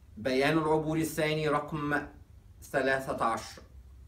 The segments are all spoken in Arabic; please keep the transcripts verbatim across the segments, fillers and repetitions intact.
بيان العبور الثاني رقم ثلاثة عشر.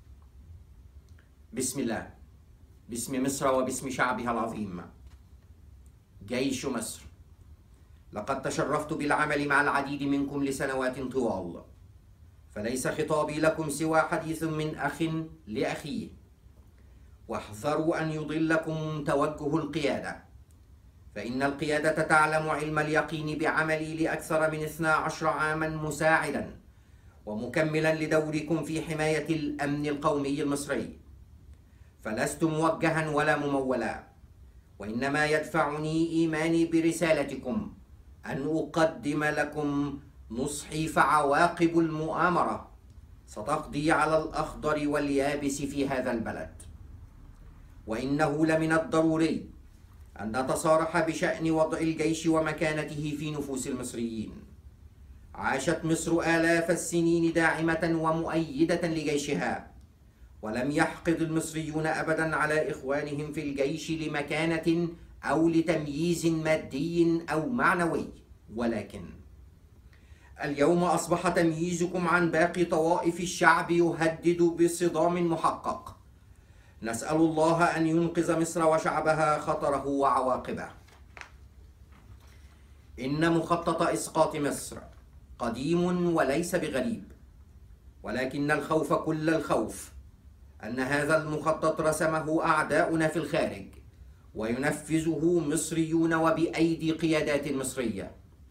بسم الله، باسم مصر وباسم شعبها العظيم. جيش مصر، لقد تشرفت بالعمل مع العديد منكم لسنوات طوال، فليس خطابي لكم سوى حديث من أخ لأخيه. واحذروا أن يضلكم توجه القيادة، فإن القيادة تعلم علم اليقين بعملي لأكثر من اثني عشر عاما مساعدا ومكملا لدوركم في حماية الأمن القومي المصري، فلست موجها ولا ممولا، وإنما يدفعني إيماني برسالتكم أن أقدم لكم نصحي، فعواقب المؤامرة ستقضي على الأخضر واليابس في هذا البلد. وإنه لمن الضروري أن نتصارح بشأن وضع الجيش ومكانته في نفوس المصريين. عاشت مصر آلاف السنين داعمة ومؤيدة لجيشها، ولم يحقد المصريون أبدا على إخوانهم في الجيش لمكانة أو لتمييز مادي أو معنوي، ولكن اليوم أصبح تمييزكم عن باقي طوائف الشعب يهدد بصدام محقق. نسأل الله أن ينقذ مصر وشعبها خطره وعواقبه. إن مخطط إسقاط مصر قديم وليس بغريب، ولكن الخوف كل الخوف أن هذا المخطط رسمه أعداؤنا في الخارج وينفذه مصريون وبأيدي قيادات مصرية.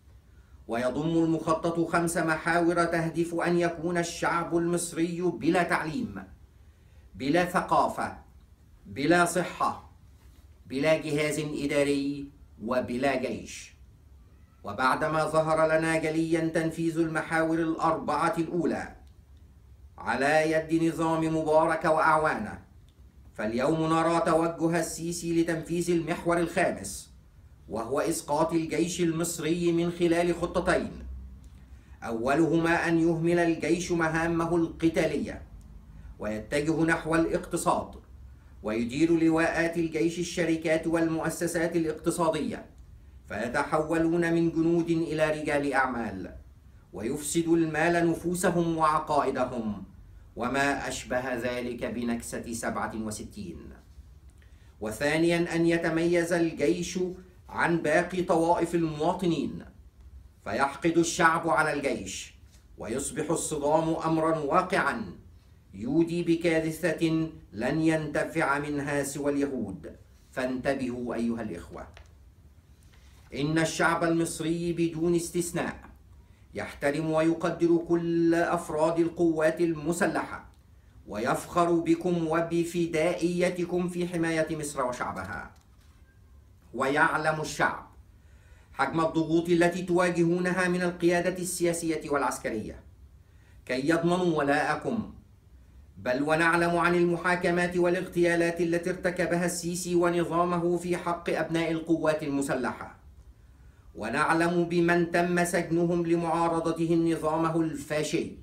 ويضم المخطط خمس محاور تهدف أن يكون الشعب المصري بلا تعليم، بلا ثقافة، بلا صحة، بلا جهاز إداري، وبلا جيش. وبعدما ظهر لنا جليا تنفيذ المحاور الأربعة الأولى على يد نظام مبارك وأعوانه، فاليوم نرى توجه السيسي لتنفيذ المحور الخامس، وهو إسقاط الجيش المصري من خلال خطتين. أولهما أن يهمل الجيش مهامه القتالية ويتجه نحو الاقتصاد، ويدير لواءات الجيش الشركات والمؤسسات الاقتصادية، فيتحولون من جنود إلى رجال أعمال، ويفسد المال نفوسهم وعقائدهم، وما أشبه ذلك بنكسة سبعة وستين. وثانيا أن يتميز الجيش عن باقي طوائف المواطنين، فيحقد الشعب على الجيش، ويصبح الصدام أمرا واقعا يودي بكارثة لن ينتفع منها سوى اليهود. فانتبهوا أيها الإخوة، إن الشعب المصري بدون استثناء يحترم ويقدر كل أفراد القوات المسلحة، ويفخر بكم وبفدائيتكم في حماية مصر وشعبها. ويعلم الشعب حجم الضغوط التي تواجهونها من القيادة السياسية والعسكرية كي يضمنوا ولاءكم، بل ونعلم عن المحاكمات والاغتيالات التي ارتكبها السيسي ونظامه في حق أبناء القوات المسلحة، ونعلم بمن تم سجنهم لمعارضته نظامه الفاشي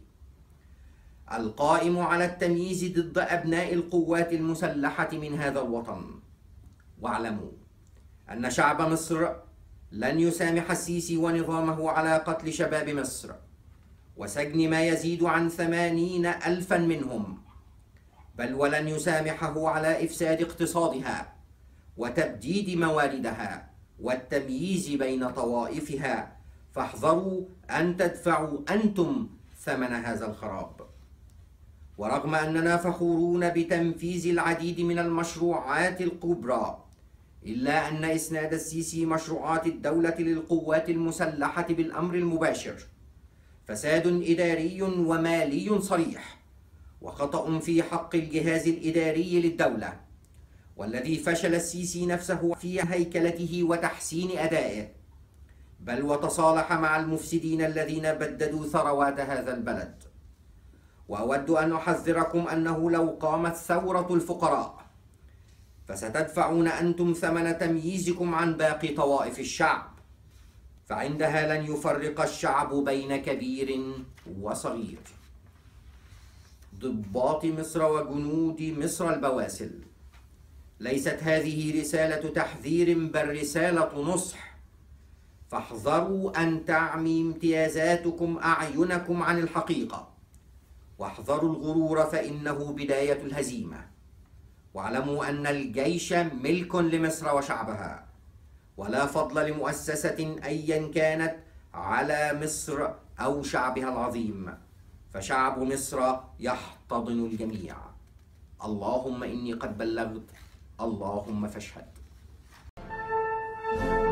القائم على التمييز ضد أبناء القوات المسلحة من هذا الوطن. واعلموا أن شعب مصر لن يسامح السيسي ونظامه على قتل شباب مصر وسجن ما يزيد عن ثمانين ألفا منهم، بل ولن يسامحه على إفساد اقتصادها وتبديد مواردها والتمييز بين طوائفها. فاحذروا أن تدفعوا أنتم ثمن هذا الخراب. ورغم أننا فخورون بتنفيذ العديد من المشروعات الكبرى، إلا أن إسناد السيسي مشروعات الدولة للقوات المسلحة بالأمر المباشر فساد إداري ومالي صريح، وخطأ في حق الجهاز الإداري للدولة، والذي فشل السيسي نفسه في هيكلته وتحسين أدائه، بل وتصالح مع المفسدين الذين بددوا ثروات هذا البلد. وأود أن أحذركم أنه لو قامت ثورة الفقراء فستدفعون أنتم ثمن تمييزكم عن باقي طوائف الشعب، فعندها لن يفرق الشعب بين كبير وصغير. ضباط مصر وجنود مصر البواسل، ليست هذه رسالة تحذير بل رسالة نصح، فاحذروا أن تعمي امتيازاتكم أعينكم عن الحقيقة، واحذروا الغرور فإنه بداية الهزيمة. واعلموا أن الجيش ملك لمصر وشعبها، ولا فضل لمؤسسة أيا كانت على مصر أو شعبها العظيم، فشعب مصر يحتضن الجميع. اللهم إني قد بلغت، اللهم فاشهد.